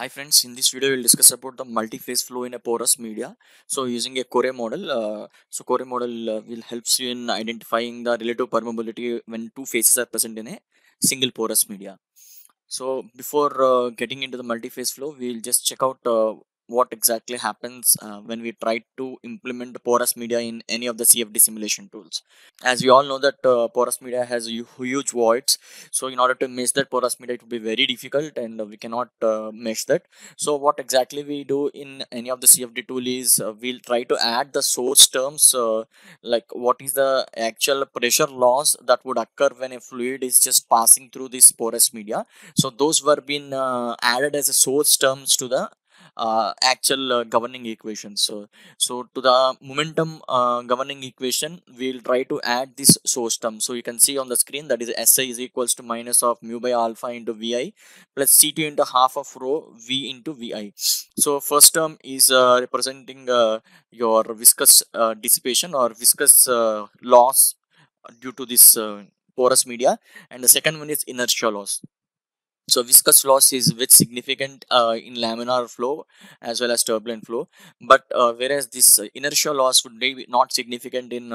Hi friends, in this video we'll discuss about the multi-phase flow in a porous media. So using a Core model, Core model will helps you in identifying the relative permeability when two phases are present in a single porous media. So before getting into the multi-phase flow, we'll just check out what exactly happens when we try to implement the porous media in any of the CFD simulation tools. As we all know that porous media has huge voids, so in order to mesh that porous media it would be very difficult, and we cannot mesh that. So what exactly we do in any of the CFD tool is we'll try to add the source terms, like what is the actual pressure loss that would occur when a fluid is just passing through this porous media. So those were being added as a source terms to the actual governing equation. So to the momentum governing equation, we'll try to add this source term. So you can see on the screen that is SI is equals to minus of mu by alpha into VI plus C2 into half of rho V into VI. So first term is representing your viscous dissipation or viscous loss due to this porous media, and the second one is inertia loss. So viscous loss is very significant in laminar flow as well as turbulent flow, but whereas this inertial loss would be not significant in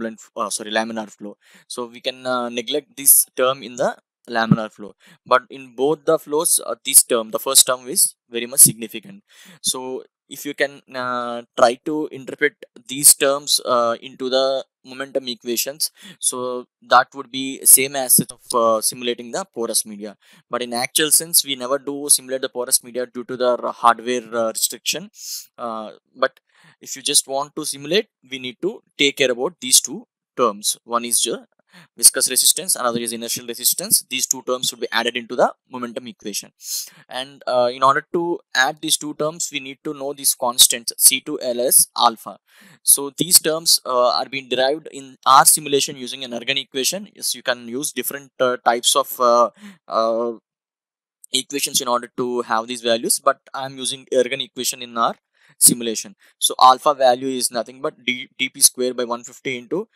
laminar flow. So we can neglect this term in the laminar flow, but in both the flows, this term, the first term, is very much significant. So if you can try to interpret these terms into the momentum equations, so that would be same as of simulating the porous media. But in actual sense, we never do simulate the porous media due to the hardware restriction. But if you just want to simulate, we need to take care about these two terms. One is viscous resistance, another is inertial resistance. These two terms should be added into the momentum equation, and in order to add these two terms, we need to know these constants C2 ls alpha. So these terms are being derived in our simulation using an Ergun equation. Yes, you can use different types of uh, equations in order to have these values, but I'm using Ergun equation in our simulation. So alpha value is nothing but dp square by 150 into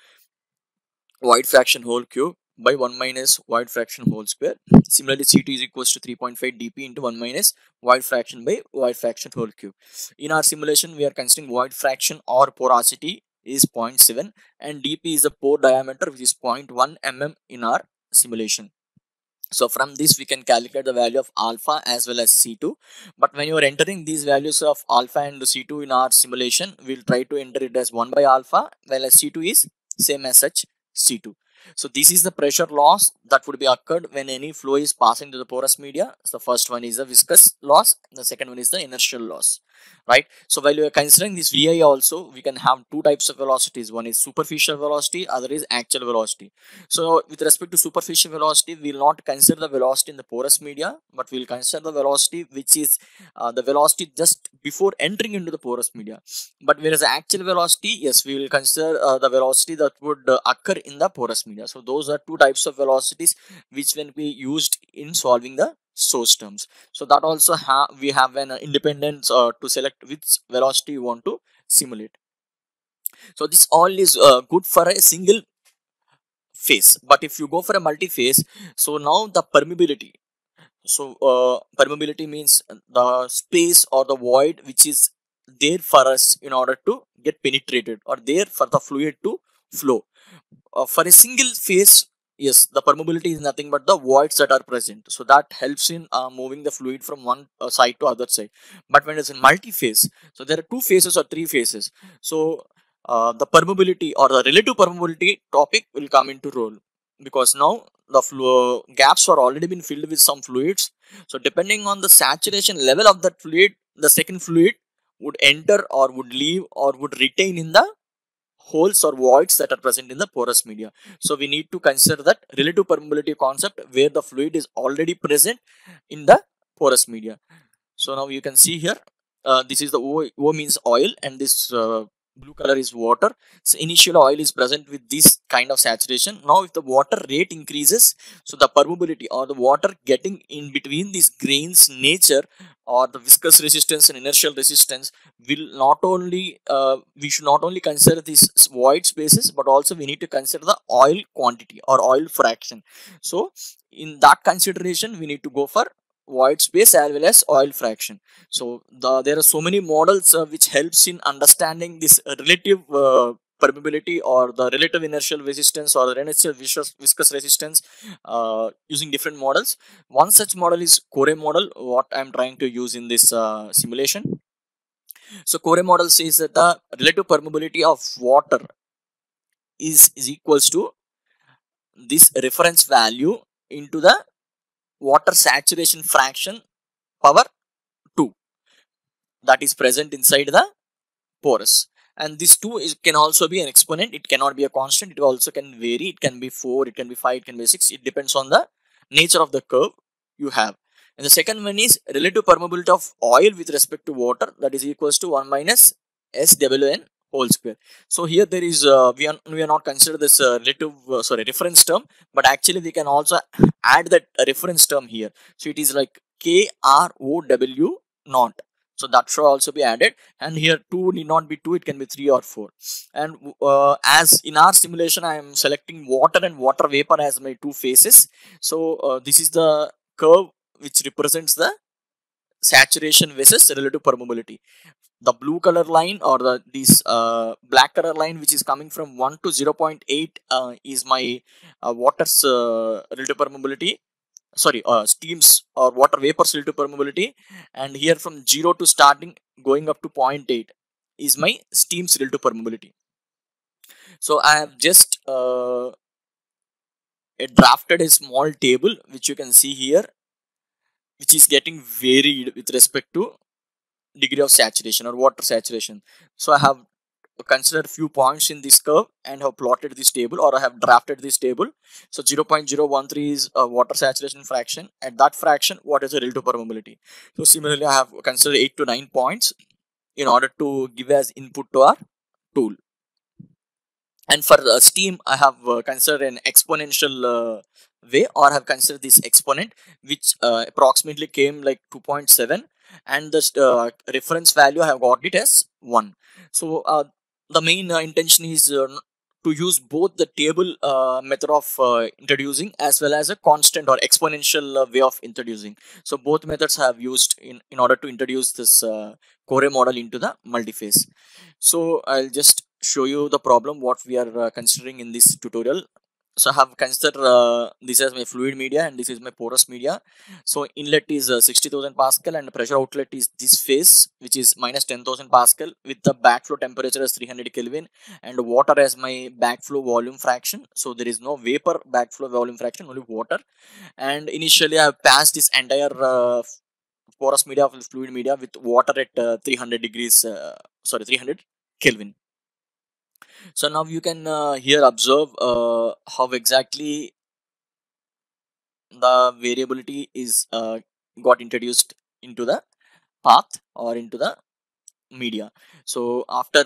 void fraction whole cube by 1 minus void fraction whole square. Similarly, C2 is equals to 3.5 dp into 1 minus void fraction by void fraction whole cube. In our simulation, we are considering void fraction or porosity is 0.7 and dp is the pore diameter, which is 0.1 mm in our simulation. So from this we can calculate the value of alpha as well as C2. But when you are entering these values of alpha and C2 in our simulation, we'll try to enter it as 1 by alpha, while as C2 is same as such C2. So this is the pressure loss that would be occurred when any flow is passing to the porous media. So the first one is the viscous loss, the second one is the inertial loss, right? So while you are considering this VI also, we can have two types of velocities. One is superficial velocity, other is actual velocity. So with respect to superficial velocity, we will not consider the velocity in the porous media, but we will consider the velocity which is the velocity just before entering into the porous media. But whereas the actual velocity, yes, we will consider the velocity that would occur in the porous media. So those are two types of velocities which will be used in solving the source terms. So that also we have an independence to select which velocity you want to simulate. So this all is good for a single phase, but if you go for a multi-phase, so now the permeability, so permeability means the space or the void which is there for us in order to get penetrated or there for the fluid to flow. For a single phase, yes, the permeability is nothing but the voids that are present, so that helps in moving the fluid from one side to other side. But when it's in multi-phase, so there are two phases or three phases, so the permeability or the relative permeability topic will come into role, because now the gaps are already been filled with some fluids. So depending on the saturation level of that fluid, the second fluid would enter or would leave or would retain in the holes or voids that are present in the porous media. So we need to consider that relative permeability concept where the fluid is already present in the porous media. So now you can see here, this is the O means oil, and this blue color is water. So initial oil is present with this kind of saturation. Now if the water rate increases, so the permeability or the water getting in between these grains nature or the viscous resistance and inertial resistance will not only we should not only consider these void spaces, but also we need to consider the oil quantity or oil fraction. So in that consideration, we need to go for void space as well as oil fraction. So there are so many models which helps in understanding this relative permeability or the relative inertial resistance or the relative viscous resistance using different models. One such model is Core model, what I'm trying to use in this simulation. So Core model says that the relative permeability of water is equals to this reference value into the water saturation fraction power 2 that is present inside the porous. And this 2 can also be an exponent, it cannot be a constant, it also can vary, it can be 4, it can be 5, it can be 6, it depends on the nature of the curve you have. And the second one is relative permeability of oil with respect to water, that is equals to 1 minus SWN whole square. So here there is we are not consider this relative reference term, but actually we can also add that reference term here. So it is like KROW naught, so that should also be added. And here 2 need not be 2, it can be 3 or 4. And as in our simulation I am selecting water and water vapor as my two phases. So this is the curve which represents the saturation versus relative permeability. The blue color line or the this black color line which is coming from 1 to 0.8 is my water's relative permeability, steams or water vapors relative permeability. And here from 0 to starting going up to 0.8 is my steams relative permeability. So I have just drafted a small table which you can see here, which is getting varied with respect to degree of saturation or water saturation. So I have considered few points in this curve and have plotted this table, or I have drafted this table. So 0.013 is a water saturation fraction. At that fraction, what is the relative permeability? So similarly, I have considered 8 to 9 points in order to give as input to our tool. And for steam, I have considered an exponential way, or I have considered this exponent which approximately came like 2.7, and the reference value I have got it as 1. So the main intention is to use both the table method of introducing as well as a constant or exponential way of introducing. So both methods I have used in order to introduce this Core model into the multiphase. So I'll just show you the problem what we are considering in this tutorial. So I have considered this as my fluid media and this is my porous media. So inlet is 60,000 Pascal and pressure outlet is this phase which is minus 10,000 Pascal with the backflow temperature as 300 Kelvin and water as my backflow volume fraction. So there is no vapor backflow volume fraction, only water. And initially I have passed this entire porous media of fluid media with water at 300 degrees, 300 Kelvin. So now you can here observe how exactly the variability is got introduced into the path or into the media. So after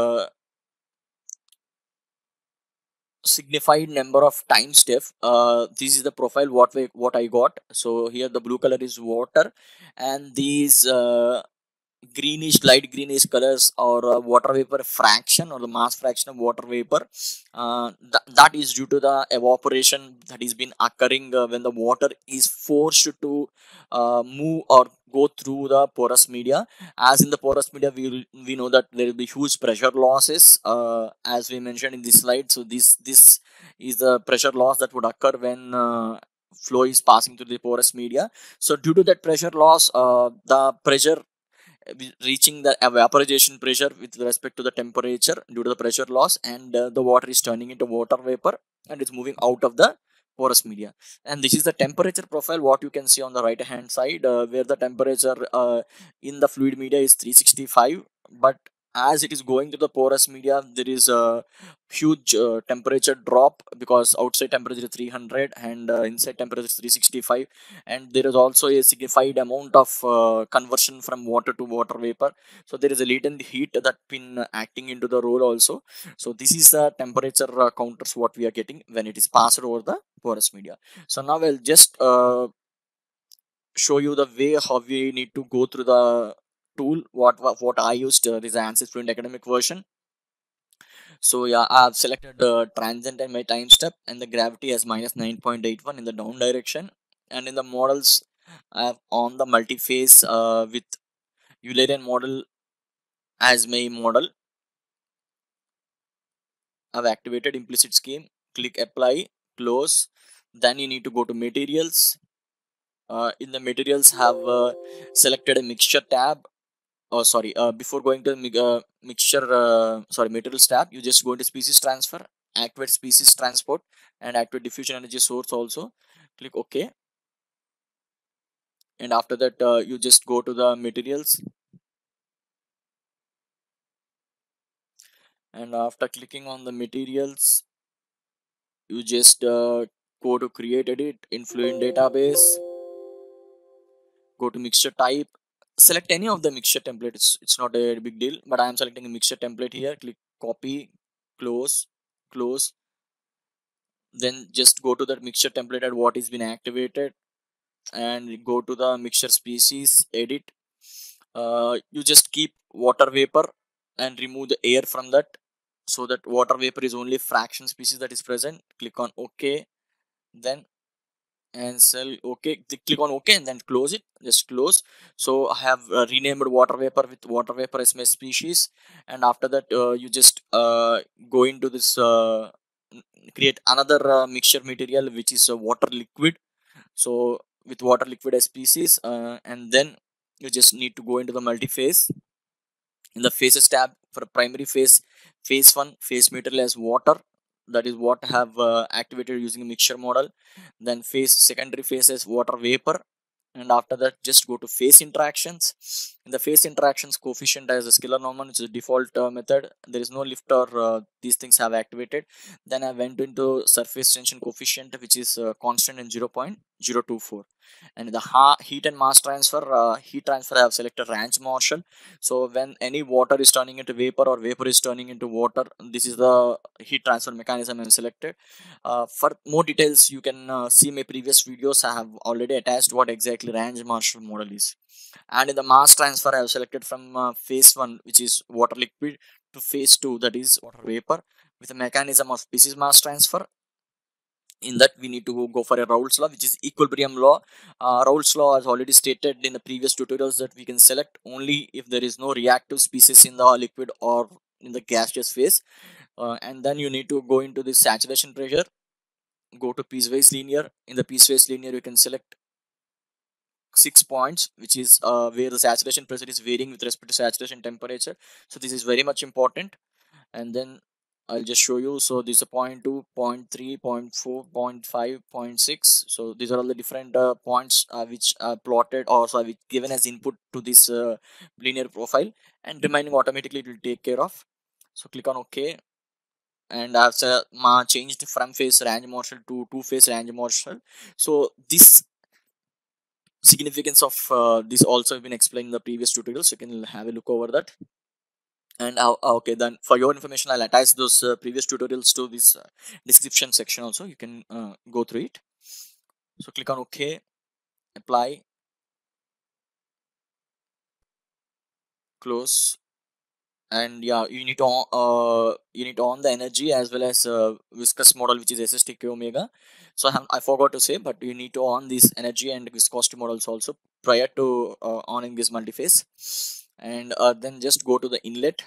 signified number of time step, this is the profile what I got. So here the blue color is water, and these greenish light greenish colors or water vapor fraction or the mass fraction of water vapor, that is due to the evaporation that is been occurring when the water is forced to move or go through the porous media. As in the porous media we know that there will be huge pressure losses as we mentioned in this slide. So this is the pressure loss that would occur when flow is passing through the porous media. So due to that pressure loss, the pressure reaching the evaporation pressure with respect to the temperature due to the pressure loss, and the water is turning into water vapor and it's moving out of the porous media. And this is the temperature profile what you can see on the right hand side, where the temperature in the fluid media is 365, but as it is going to the porous media there is a huge temperature drop because outside temperature is 300 and inside temperature is 365. And there is also a signified amount of conversion from water to water vapor. So there is a latent heat that been acting into the role also. So this is the temperature counters what we are getting when it is passed over the porous media. So now I'll just show you the way how we need to go through the tool what I used. This is ANSYS Fluent Academic version. So yeah, I've selected transient and my time step, and the gravity as minus 9.81 in the down direction. And in the models I have on the multi-phase with Eulerian model as my model. I've activated implicit scheme. Click apply, close. Then you need to go to materials. In the materials, have selected a mixture tab. Oh, sorry. Before going to mixture, sorry, materials tab, you just go into species transfer, activate species transport, and activate diffusion energy source also. Click OK, and after that, you just go to the materials, and after clicking on the materials, you just go to create edit, influent database, go to mixture type, select any of the mixture template. It's not a big deal, but I am selecting a mixture template here. Click copy, close, close. Then just go to the mixture template at what is been activated, and go to the mixture species, edit. You just keep water vapor and remove the air from that, so that water vapor is only fraction species that is present. Click on OK, then and cell OK. Click on OK and then close it. Just close. So I have renamed water vapor with water vapor as my species, and after that, you just go into this create another mixture material, which is a water liquid. So with water liquid as species, and then you just need to go into the multi-phase. In the phases tab, for primary phase, phase 1 phase material as water, that is what I have activated using a mixture model. Then phase secondary phase as water vapor, and after that just go to phase interactions. In the phase interactions, coefficient as a scalar normal, which is a default method. There is no lift or these things have activated. Then I went into surface tension coefficient, which is constant in 0.024. And the heat and mass transfer, heat transfer I have selected Range Marshall. So when any water is turning into vapor or vapor is turning into water, this is the heat transfer mechanism I have selected. For more details, you can see my previous videos. I have already attached what exactly Range Marshall model is. And in the mass transfer, I have selected from phase 1, which is water liquid, to phase 2, that is water vapor, with a mechanism of species mass transfer. In that, we need to go for a Raoult's law, which is equilibrium law. Raoult's law has already stated in the previous tutorials that we can select only if there is no reactive species in the liquid or in the gaseous phase. And then you need to go into the saturation pressure, go to piecewise linear. In the piecewise linear, you can select 6 points, which is where the saturation pressure is varying with respect to saturation temperature. So this is very much important. And then I'll just show you. So this is a 0.2, 0.3, 0.4, 0.5, 0.6. So these are all the different points which are plotted or so given as input to this linear profile, and remaining automatically it will take care of. So click on OK, and I've changed from phase Range Marshall to two phase Range Marshall. So this significance of this also have been explained in the previous tutorial, so you can have a look over that. And okay, then for your information, I'll attach those previous tutorials to this description section also. You can go through it. So click on OK, apply, close. And yeah, you need to on the energy as well as viscous model, which is SSTK omega. So I forgot to say, but you need to on this energy and viscosity models also prior to on this multiphase. And then just go to the inlet.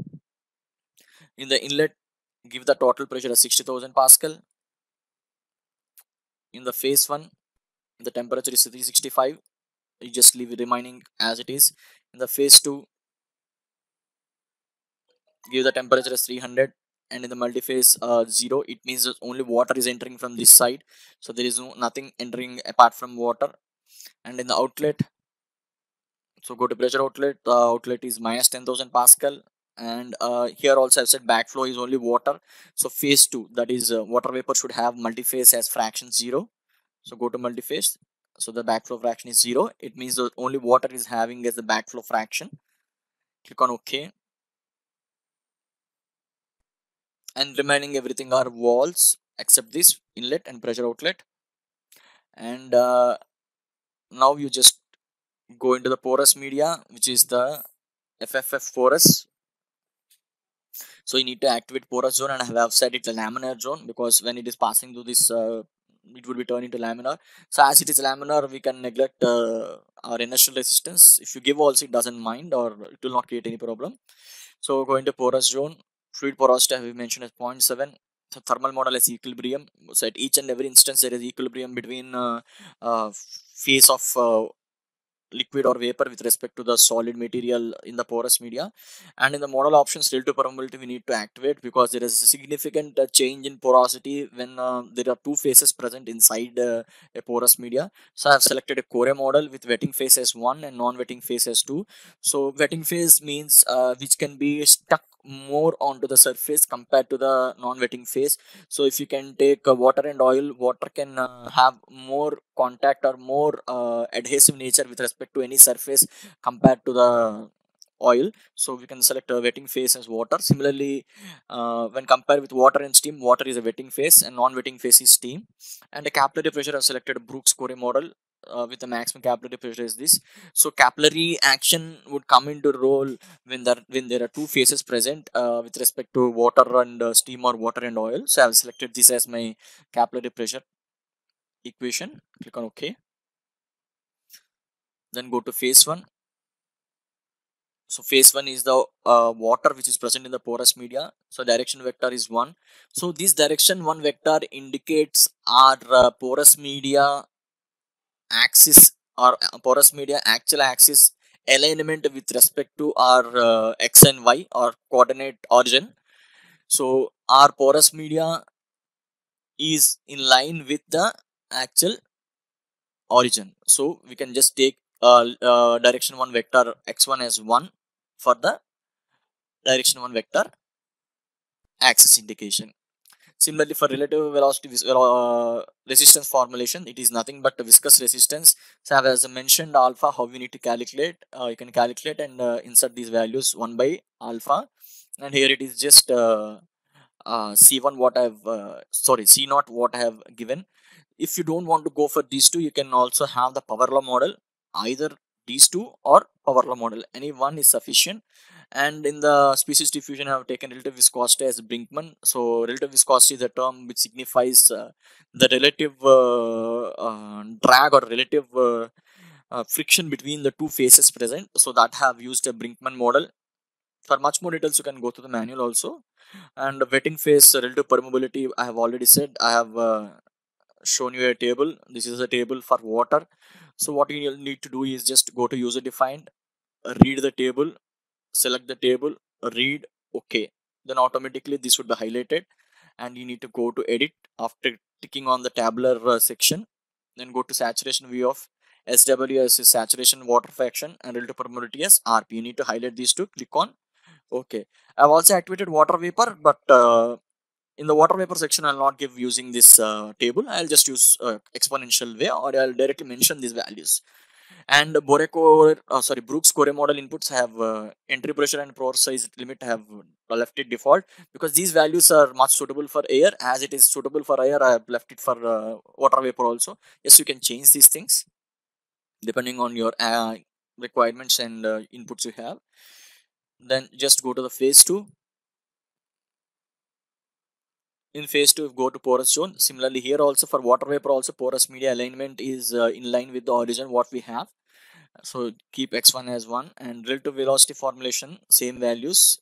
In the inlet, give the total pressure as 60,000 Pascal. In the phase 1, the temperature is 365. You just leave it remaining as it is. In the phase 2, give the temperature as 300. And in the multiphase 0, it means that only water is entering from this side, so there is nothing entering apart from water. And in the outlet, so go to pressure outlet. The outlet is minus 10,000 Pascal. And here also I've said backflow is only water. So phase 2, that is water vapor, should have multiphase as fraction 0. So go to multiphase. So the backflow fraction is 0. It means that only water is having as the backflow fraction. Click on OK. And remaining everything are walls except this inlet and pressure outlet. And now you just go into the porous media, which is the FFF porous. So you need to activate porous zone, and I have set it the laminar zone, because when it is passing through this it would be turned into laminar. So as it is laminar, we can neglect our inertial resistance. If you give also, it doesn't mind, or it will not create any problem. So going to porous zone, fluid porosity we mentioned as 0.7. So thermal model is equilibrium. So at each and every instance there is equilibrium between phase of liquid or vapor with respect to the solid material in the porous media. And in the model options, relative permeability we need to activate, because there is a significant change in porosity when there are two phases present inside a porous media. So I have selected a core model with wetting phase as 1 and non-wetting phase as 2. So wetting phase means which can be stuck more onto the surface compared to the non-wetting phase. So if you can take water and oil, water can have more contact or more adhesive nature with respect to any surface compared to the oil. So we can select a wetting phase as water. Similarly, when compared with water and steam, water is a wetting phase and non-wetting phase is steam. And the capillary pressure, I've selected Brooks Core model with the maximum capillary pressure is this. So capillary action would come into role when there are two phases present with respect to water and steam, or water and oil. So I've selected this as my capillary pressure equation. Click on OK. Then go to phase 1. So phase 1 is the water which is present in the porous media. So direction vector is 1. So this direction 1 vector indicates our porous media axis, or porous media actual axis alignment with respect to our x and y, or coordinate origin. So our porous media is in line with the actual origin. So we can just take direction 1 vector x1 as 1 for the direction 1 vector axis indication. Similarly, for relative velocity resistance formulation, it is nothing but viscous resistance. So as I mentioned, alpha, how we need to calculate, you can calculate and insert these values 1 by alpha. And here it is just C1 what I have, sorry, C0 what I have given. If you don't want to go for these two, you can also have the power law model. Either these two or power law model, any one is sufficient. And in the species diffusion, I have taken relative viscosity as Brinkmann. So relative viscosity is a term which signifies the relative drag, or relative friction between the two phases present. So that I have used a Brinkmann model. For much more details, you can go to the manual also. And wetting phase relative permeability, I have already said. I have shown you a table. This is a table for water. So what you need to do is just go to user defined, read the table, select the table, read, okay. Then automatically this would be highlighted, and you need to go to edit after ticking on the tabular section. Then go to saturation view of SWS is saturation water fraction, and relative permeability as RP. You need to highlight these two, click on okay. I've also activated water vapor, but in the water vapor section, I'll not give using this table. I'll just use exponential way, or I'll directly mention these values. And Brooks Core model inputs have entry pressure and pore size limit have left it default, because these values are much suitable for air. As it is suitable for air, I have left it for water vapor also. Yes, you can change these things depending on your requirements and inputs you have. Then just go to the phase 2. In phase 2, go to porous zone. Similarly, here also for water vapor also, porous media alignment is in line with the origin what we have. So keep x1 as 1, and relative velocity formulation same values,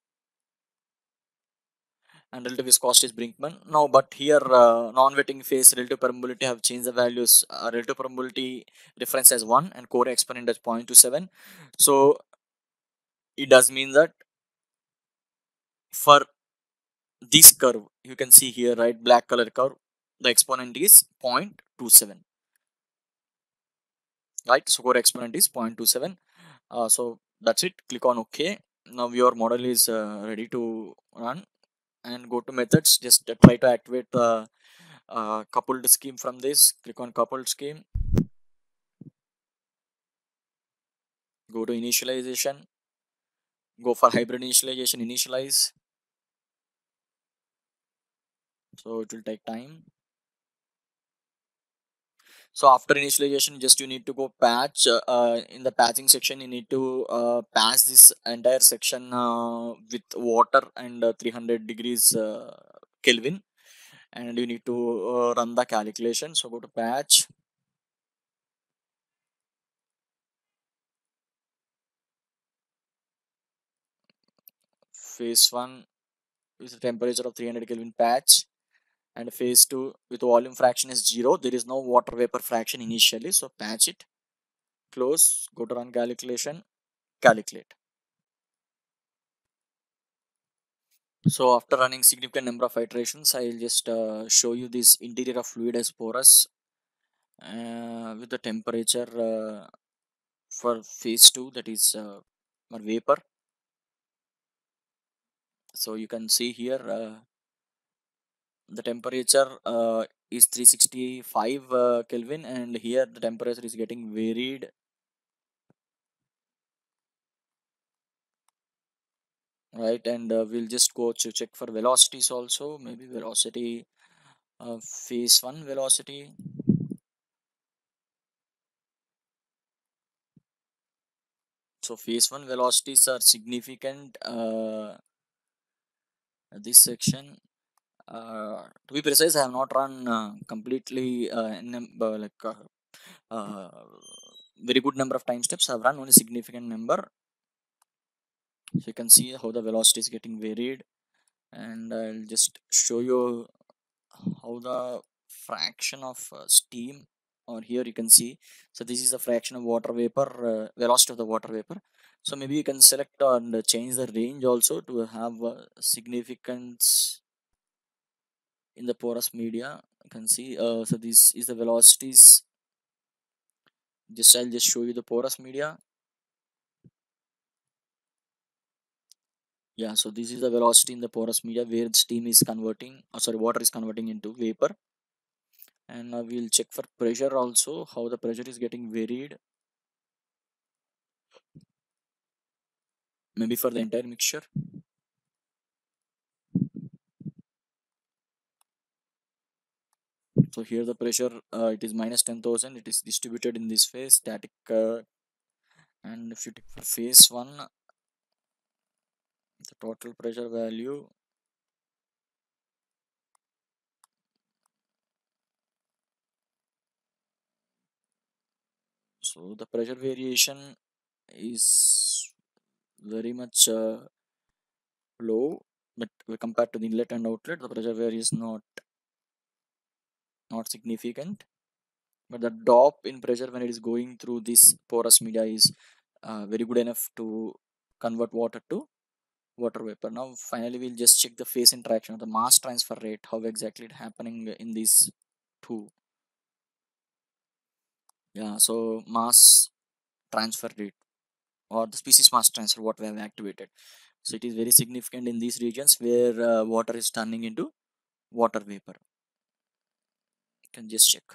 and relative viscosity is Brinkmann. Now but here non-wetting phase relative permeability have changed the values. Relative permeability reference as 1 and core exponent as 0.27. So it does mean that for this curve, you can see here, right, black color curve, the exponent is 0.27, right? So core exponent is 0.27. So that's it. Click on OK. Now your model is ready to run. And go to methods. Just try to activate the coupled scheme from this. Click on coupled scheme. Go to initialization. Go for hybrid initialization. Initialize. So it will take time. So after initialization, just you need to go patch. In the patching section, you need to patch this entire section with water and 300 degrees Kelvin. and you need to run the calculation. So go to patch, phase 1 with the temperature of 300 Kelvin patch, and phase 2 with volume fraction is 0. There is no water vapor fraction initially, so patch it, close, go to run calculation, calculate. So after running significant number of iterations, I'll just show you this interior of fluid as porous with the temperature for phase 2, that is or vapor. So you can see here the temperature is 365 Kelvin, and here the temperature is getting varied, right? And we'll just go to check for velocities also, maybe velocity, phase 1 velocity. So phase 1 velocities are significant this section. To be precise, I have not run completely uh, very good number of time steps. I've run only significant number. So you can see how the velocity is getting varied, and I'll just show you how the fraction of steam, or here you can see. So this is the fraction of water vapor, velocity of the water vapor. So maybe you can select and change the range also to have significance in the porous media. You can see so this is the velocities. I'll just show you the porous media. Yeah, so this is the velocity in the porous media where steam is converting, sorry, water is converting into vapor. And now we'll check for pressure also, how the pressure is getting varied, maybe for the entire mixture. So here the pressure, it is minus 10,000. It is distributed in this phase, static, and if you take for phase 1, the total pressure value, so the pressure variation is very much low, but compared to the inlet and outlet, the pressure vary is not significant. But the drop in pressure when it is going through this porous media is very good enough to convert water to water vapor. Now finally we'll just check the phase interaction of the mass transfer rate, how exactly it happening in these two. Yeah, so mass transfer rate, or the species mass transfer, what we have activated. So it is very significant in these regions where water is turning into water vapor. You can just check.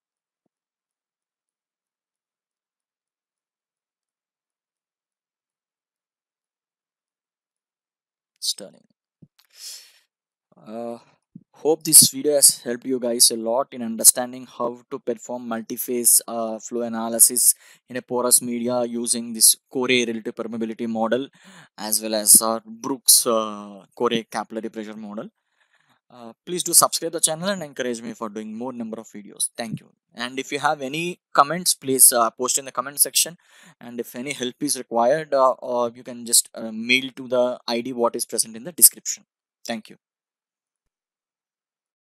It's turning. Uh, Hope this video has helped you guys a lot in understanding how to perform multi-phase flow analysis in a porous media using this Core relative permeability model, as well as Brooks Core capillary pressure model. Please do subscribe the channel and encourage me for doing more number of videos. Thank you. And if you have any comments, please post in the comment section. And if any help is required, or you can just mail to the ID what is present in the description. Thank you.